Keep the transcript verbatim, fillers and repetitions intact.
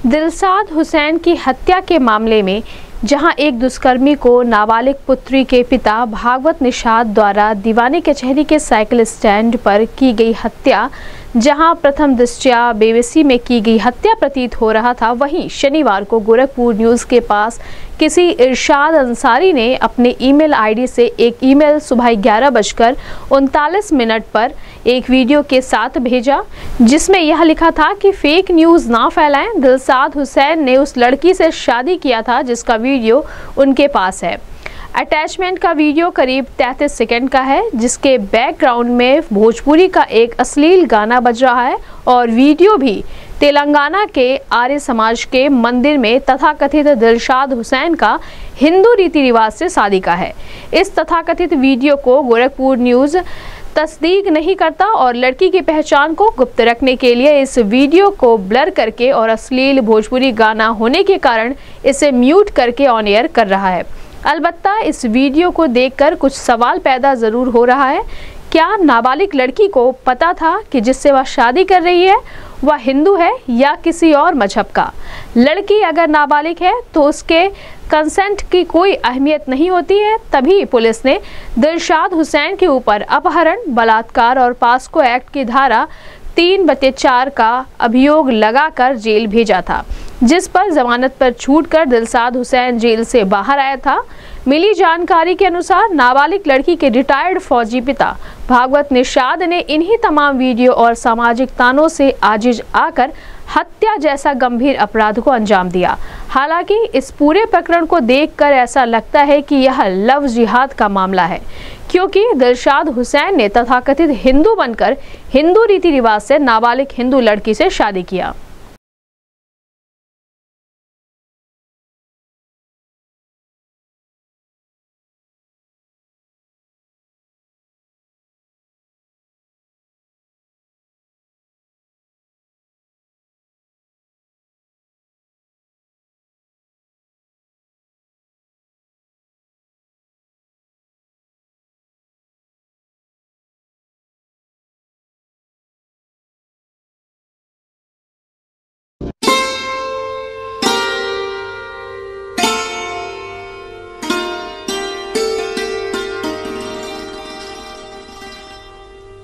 दिलशाद हुसैन की हत्या के मामले में जहां एक दुष्कर्मी को नाबालिग पुत्री के पिता भागवत निषाद द्वारा दीवानी कचहरी के साइकिल स्टैंड पर की गई हत्या जहां प्रथम दृष्टया बेबसी में की गई हत्या प्रतीत हो रहा था, वहीं शनिवार को गोरखपुर न्यूज़ के पास किसी इरशाद अंसारी ने अपने ईमेल आईडी से एक ईमेल सुबह ग्यारह बजकर उनतालीस मिनट पर एक वीडियो के साथ भेजा, जिसमें यह लिखा था कि फेक न्यूज़ ना फैलाएं। दिलशाद हुसैन ने उस लड़की से शादी किया था जिसका वीडियो उनके पास है। अटैचमेंट का वीडियो करीब तैंतीस सेकंड का है, जिसके बैकग्राउंड में भोजपुरी का एक अश्लील गाना बज रहा है और वीडियो भी तेलंगाना के आर्य समाज के मंदिर में तथाकथित दिलशाद हुसैन का हिंदू रीति रिवाज से शादी का है। इस तथाकथित वीडियो को गोरखपुर न्यूज़ तस्दीक नहीं करता और लड़की की पहचान को गुप्त रखने के लिए इस वीडियो को ब्लर करके और अश्लील भोजपुरी गाना होने के कारण इसे म्यूट करके ऑन एयर कर रहा है। अलबत्ता इस वीडियो को देखकर कुछ सवाल पैदा जरूर हो रहा है। क्या नाबालिग लड़की को पता था कि जिससे वह शादी कर रही है वह हिंदू है या किसी और मजहब का? लड़की अगर नाबालिग है तो उसके कंसेंट की कोई अहमियत नहीं होती है। तभी पुलिस ने दिलशाद हुसैन के ऊपर अपहरण, बलात्कार और पास्को एक्ट की धारा तीन बटे चार का अभियोग लगाकर जेल भेजा था, जिस पर जमानत पर छूटकर दिलशाद हुसैन जेल से बाहर आया था। मिली जानकारी के अनुसार नाबालिग लड़की के रिटायर्ड फौजी पिता भागवत निषाद ने इन्हीं तमाम वीडियो और सामाजिक तानों से आजिज आकर हत्या जैसा गंभीर अपराध को अंजाम दिया। हालांकि इस पूरे प्रकरण को देखकर ऐसा लगता है कि यह लव जिहाद का मामला है, क्योंकि दिलशाद हुसैन ने तथाकथित हिंदू बनकर हिंदू रीति रिवाज से नाबालिग हिंदू लड़की से शादी किया।